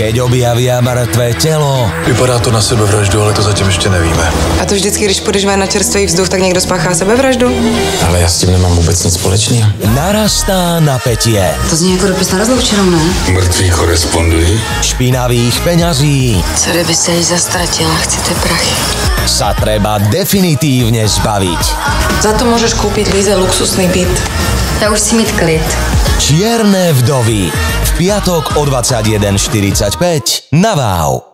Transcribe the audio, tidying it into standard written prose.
keď objavia mŕtvé telo. Vypadá to na sebevraždu, ale to zatím ještě nevíme. A to vždycky, když půjdeš ven na čerstvý vzduch, tak někdo spáchá sebevraždu? Ale já s tím nemám vůbec nic společného. Narastá napätie. To zní jako dopis na rozloučenou, ne? Mrtví korespondují. Špinavých peňazí Co kdyby se jí zastratila? Chcete prachy? sa treba definitívne zbaviť. Za to můžeš koupit Líze luxusný byt. Já už si mít klid. Čierne vdovy. V piatok o 21:45 na Wow.